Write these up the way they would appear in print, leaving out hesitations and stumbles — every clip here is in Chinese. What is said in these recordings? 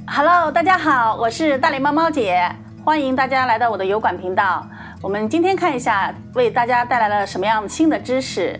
Hello， 大家好，我是大脸猫猫姐，欢迎大家来到我的油管频道。我们今天看一下，为大家带来了什么样新的知识。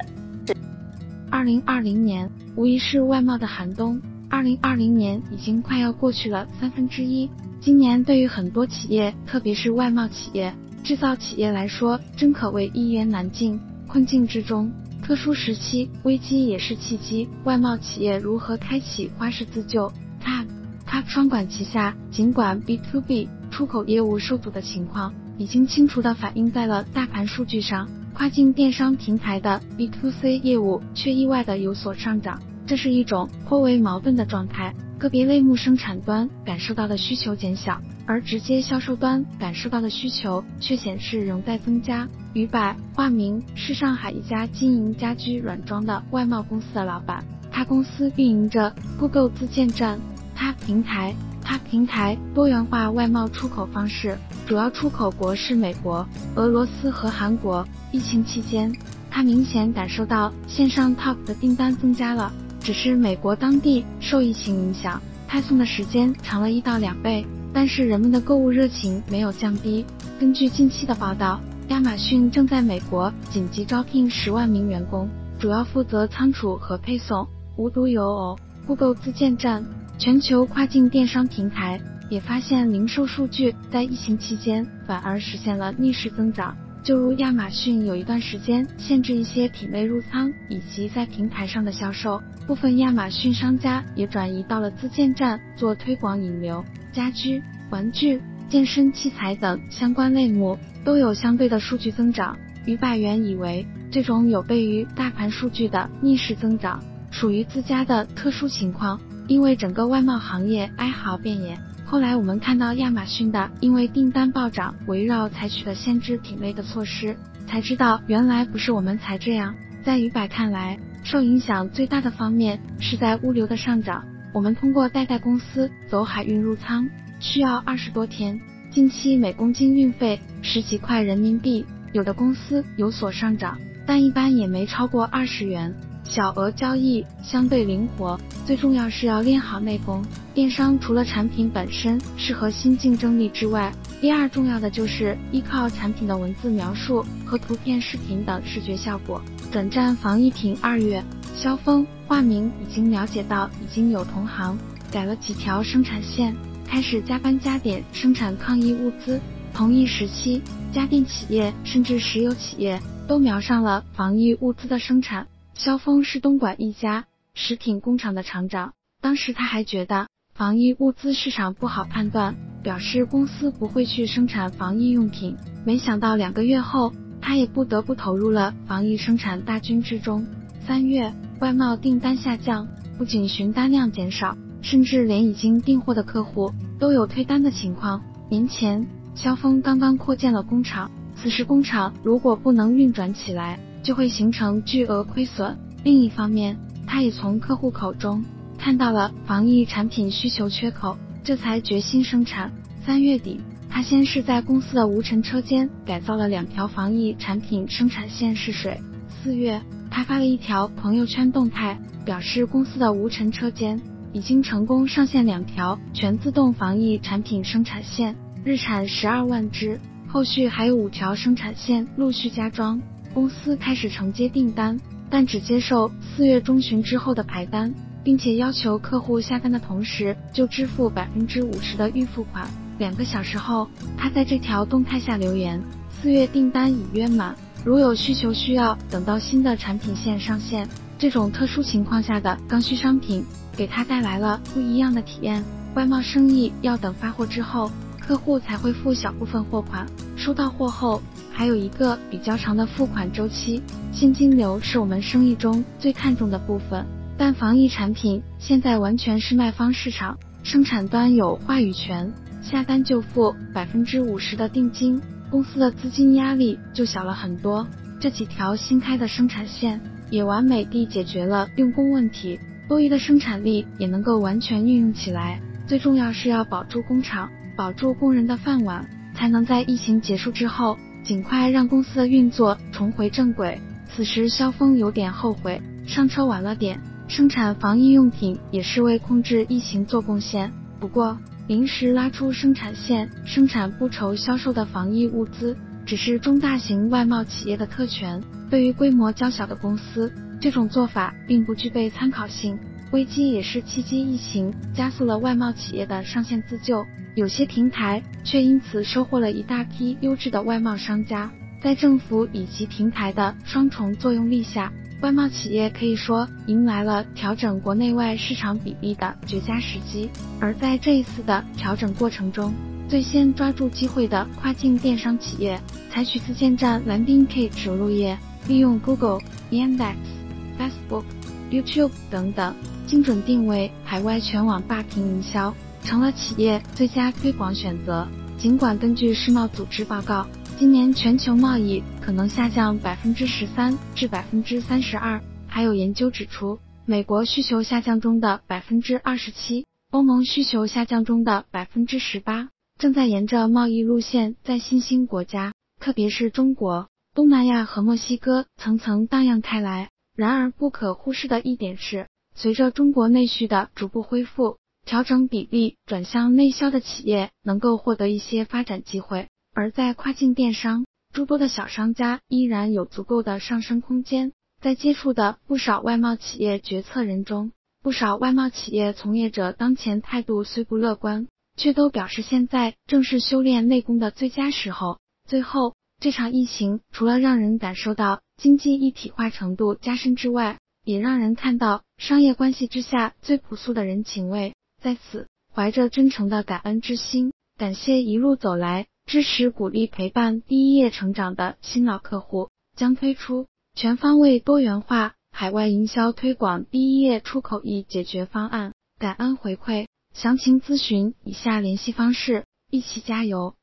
2020年无疑是外贸的寒冬，2020年已经快要过去了1/3。今年对于很多企业，特别是外贸企业、制造企业来说，真可谓一言难尽，困境之中。特殊时期，危机也是契机。外贸企业如何开启花式自救？TAP双管齐下，尽管 B2B 出口业务受阻的情况已经清楚地反映在了大盘数据上，跨境电商平台的 B2C 业务却意外地有所上涨，这是一种颇为矛盾的状态。个别类目生产端感受到的需求减小，而直接销售端感受到的需求却显示仍在增加。于柏化名是上海一家经营家居软装的外贸公司的老板，他公司运营着 Google 自建站TAP平台多元化外贸出口方式，主要出口国是美国、俄罗斯和韩国。疫情期间，他明显感受到线上 TAP 的订单增加了，只是美国当地受疫情影响，派送的时间长了1到2倍，但是人们的购物热情没有降低。根据近期的报道，亚马逊正在美国紧急招聘10万名员工，主要负责仓储和配送。无独有偶， Google 自建站全球跨境电商平台也发现零售数据在疫情期间反而实现了逆势增长。就如亚马逊有一段时间限制一些品类入仓以及在平台上的销售，部分亚马逊商家也转移到了自建站做推广引流。家居、玩具、健身器材等相关类目都有相对的数据增长。于柏原以为这种有悖于大盘数据的逆势增长属于自家的特殊情况，因为整个外贸行业哀嚎遍野。后来我们看到亚马逊的因为订单暴涨围绕采取的限制品类的措施，才知道原来不是我们才这样。在于柏看来，受影响最大的方面是在物流的上涨。我们通过代公司走海运入仓需要20多天，近期每公斤运费10几块人民币，有的公司有所上涨，但一般也没超过20元。小额交易相对灵活，最重要是要练好内功。电商除了产品本身是核心竞争力之外，第二重要的就是依靠产品的文字描述和图片视频等视觉效果。转战防疫品2月，萧峰化名已经了解到已经有同行改了几条生产线，开始加班加点生产抗疫物资。同一时期，家电企业甚至石油企业都瞄上了防疫物资的生产。萧峰是东莞一家食品工厂的厂长，当时他还觉得防疫物资市场不好判断，表示公司不会去生产防疫用品。没想到2个月后，他也不得不投入了防疫生产大军之中。3月，外贸订单下降，不仅询单量减少，甚至连已经订货的客户都有退单的情况。年前，萧峰刚刚扩建了工厂，此时工厂如果不能运转起来，就会形成巨额亏损。另一方面，他也从客户口中看到了防疫产品需求缺口，这才决心生产。3月底，他先是在公司的无尘车间改造了2条防疫产品生产线试水。4月，他发了一条朋友圈动态，表示公司的无尘车间已经成功上线2条全自动防疫产品生产线，日产12万只，后续还有5条生产线陆续加装。公司开始承接订单，但只接受4月中旬之后的排单，并且要求客户下单的同时就支付50%的预付款。2个小时后，他在这条动态下留言：4月订单已约满，如有需求需要等到新的产品线上线。这种特殊情况下的刚需商品给他带来了不一样的体验。外贸生意要等发货之后，客户才会付小部分货款，收到货后还有一个比较长的付款周期。现金流是我们生意中最看重的部分，但防疫产品现在完全是卖方市场，生产端有话语权，下单就付50%的定金，公司的资金压力就小了很多。这几条新开的生产线也完美地解决了用工问题，多余的生产力也能够完全运用起来。最重要是要保住工厂，保住工人的饭碗，才能在疫情结束之后尽快让公司的运作重回正轨。此时萧峰有点后悔上车晚了点，生产防疫用品也是为控制疫情做贡献。不过临时拉出生产线，生产不愁销售的防疫物资，只是中大型外贸企业的特权。对于规模较小的公司，这种做法并不具备参考性。危机也是契机，疫情加速了外贸企业的上线自救，有些平台却因此收获了一大批优质的外贸商家。在政府以及平台的双重作用力下，外贸企业可以说迎来了调整国内外市场比例的绝佳时机。而在这一次的调整过程中，最先抓住机会的跨境电商企业，采取自建站 landing page 着陆页，利用 Google、Yandex、Facebook、YouTube 等等，精准定位海外全网霸屏营销，成了企业最佳推广选择。尽管根据世贸组织报告，今年全球贸易可能下降13%至32%，还有研究指出，美国需求下降中的27%，欧盟需求下降中的18%，正在沿着贸易路线在新兴国家，特别是中国、东南亚和墨西哥层层荡漾开来。然而不可忽视的一点是，随着中国内需的逐步恢复，调整比例转向内销的企业能够获得一些发展机会。而在跨境电商，诸多的小商家依然有足够的上升空间。在接触的不少外贸企业决策人中，不少外贸企业从业者当前态度虽不乐观，却都表示现在正是修炼内功的最佳时候。最后，这场疫情除了让人感受到经济一体化程度加深之外，也让人看到商业关系之下最朴素的人情味。在此，怀着真诚的感恩之心，感谢一路走来支持鼓励陪伴第一页成长的新老客户，将推出全方位多元化海外营销推广第一页出口易解决方案，感恩回馈，详情咨询以下联系方式，一起加油。